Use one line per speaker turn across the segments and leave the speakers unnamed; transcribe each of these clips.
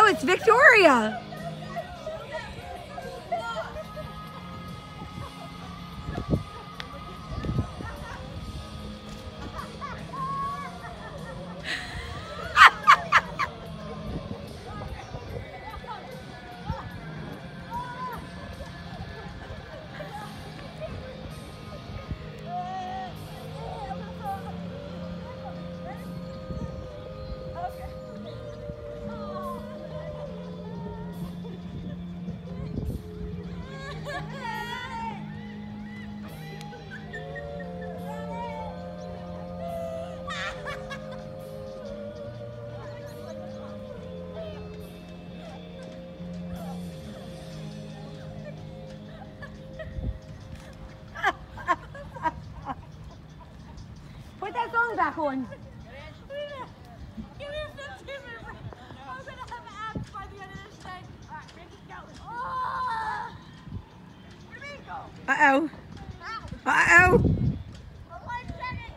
No, it's Victoria. Put that song back on.
Give me a 15-minute break. I'm going to have abs by the end of this day. All right, Ricky, go. Oh! Where did it go?
Uh-oh.
Ow.
Uh-oh.
1 second.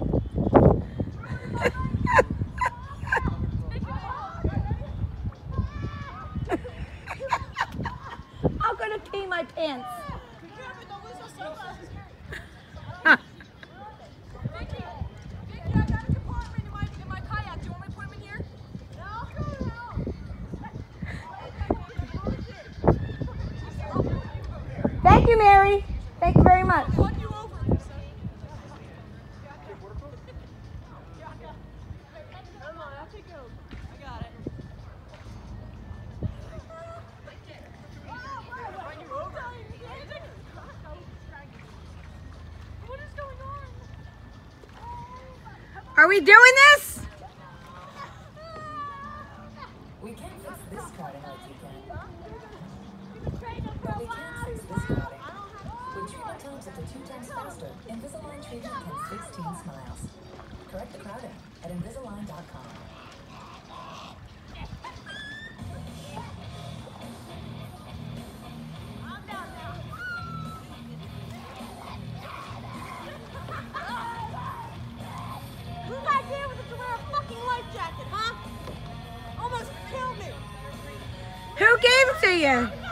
I'm gonna pee my pants.
Don't lose those sunglasses.
Huh.
Vicky, I got a compartment in my kayak. Do you want me to put him in here? No.
Thank you, Mary. Thank you very much.
I'll you over, Lisa. Come on, I'll take it over. I got it. What is going on?
Are we doing this?
We can't fix this carding like you can. But we can fix this carding. With treatment times up to 2 times faster, Invisalign treatment can fix teen smiles. Correct the crowding at Invisalign.com.
Whose idea was it to wear a fucking life jacket, huh? Almost killed me.
Who gave it to you?